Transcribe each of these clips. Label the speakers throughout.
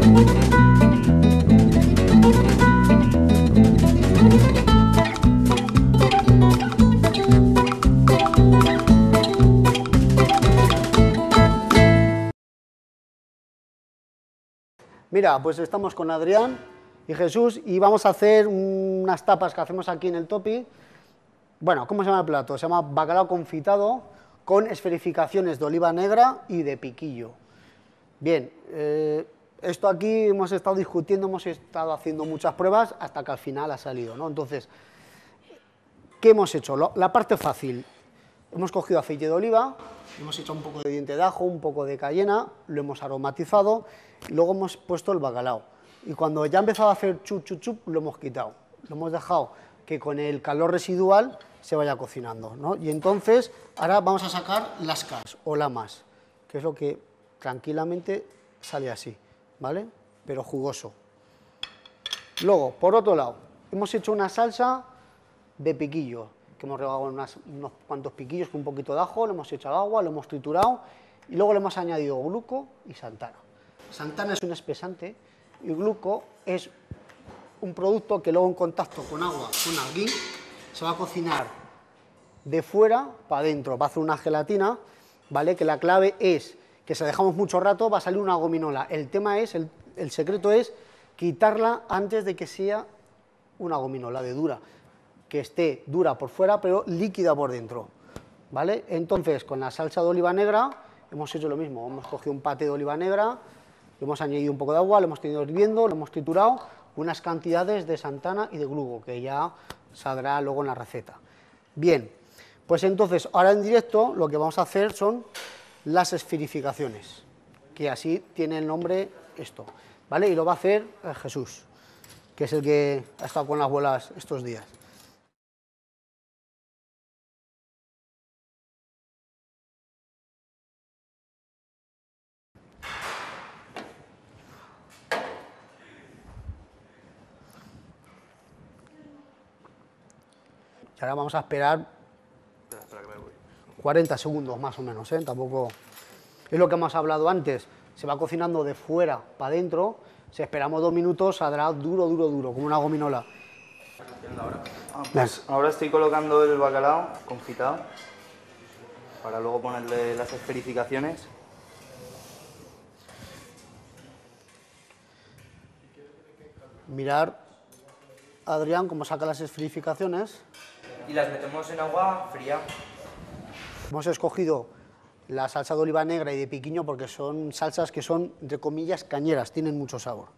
Speaker 1: Mira, pues estamos con Adrián y Jesús y vamos a hacer unas tapas que hacemos aquí en el Topi. Bueno, ¿cómo se llama el plato? Se llama bacalao confitado con esferificaciones de oliva negra y de piquillo. Bien, esto aquí hemos estado discutiendo, hemos estado haciendo muchas pruebas hasta que al final ha salido, ¿no? Entonces, ¿qué hemos hecho? La parte fácil. Hemos cogido aceite de oliva, hemos hecho un poco de diente de ajo, un poco de cayena, lo hemos aromatizado y luego hemos puesto el bacalao. Y cuando ya ha empezado a hacer chup, chup, chup, lo hemos quitado. Lo hemos dejado que con el calor residual se vaya cocinando, ¿no? Y entonces, ahora vamos a sacar lascas o lamas, que es lo que tranquilamente sale así, ¿vale? Pero jugoso. Luego, por otro lado, hemos hecho una salsa de piquillo, que hemos regado unos cuantos piquillos con un poquito de ajo, le hemos echado agua, lo hemos triturado y luego le hemos añadido gluco y santana. Santana es un espesante y gluco es un producto que luego en contacto con agua, con alguín, se va a cocinar de fuera para adentro, va a hacer una gelatina, ¿vale? Que la clave es que si dejamos mucho rato va a salir una gominola. El tema es, el secreto es quitarla antes de que sea una gominola de dura, que esté dura por fuera pero líquida por dentro, ¿vale? Entonces con la salsa de oliva negra hemos hecho lo mismo, hemos cogido un paté de oliva negra, le hemos añadido un poco de agua, lo hemos tenido hirviendo, lo hemos triturado, unas cantidades de santana y de gluco, que ya saldrá luego en la receta. Bien, pues entonces ahora en directo lo que vamos a hacer son las esferificaciones, que así tiene el nombre esto, ¿vale? Y lo va a hacer Jesús, que es el que ha estado con las bolas estos días. Y ahora vamos a esperar 40 segundos más o menos, ¿eh? Tampoco es lo que hemos hablado antes, se va cocinando de fuera para adentro, si esperamos 2 minutos saldrá duro, duro, duro, como una gominola.
Speaker 2: Pues ahora estoy colocando el bacalao confitado para luego ponerle las esferificaciones.
Speaker 1: Mirar, Adrián, cómo saca las esferificaciones.
Speaker 2: Y las metemos en agua fría.
Speaker 1: Hemos escogido la salsa de oliva negra y de piquiño porque son salsas que son, entre comillas, cañeras, tienen mucho sabor.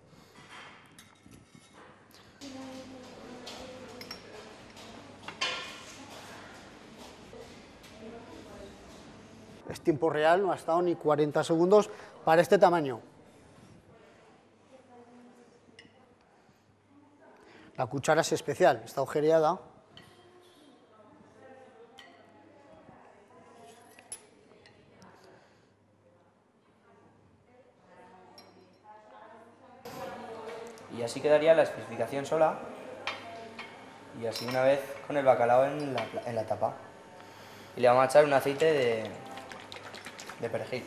Speaker 1: Es tiempo real, no ha estado ni 40 segundos para este tamaño. La cuchara es especial, está agujereada.
Speaker 2: Y así quedaría la esferificación sola. Y así una vez con el bacalao en la tapa. Y le vamos a echar un aceite de perejil.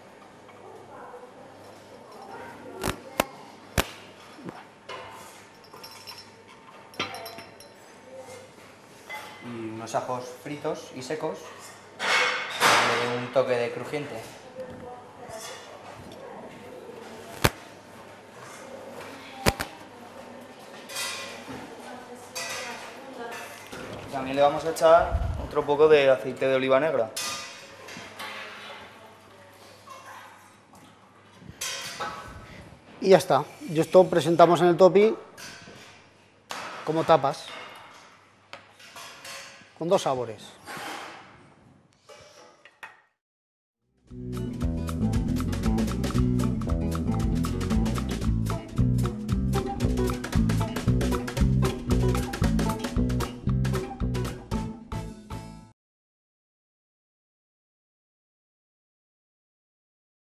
Speaker 2: Y unos ajos fritos y secos, para que le dé un toque de crujiente. También le vamos a echar otro poco de aceite de oliva negra.
Speaker 1: Y ya está. Y esto presentamos en el Topi como tapas, con 2 sabores.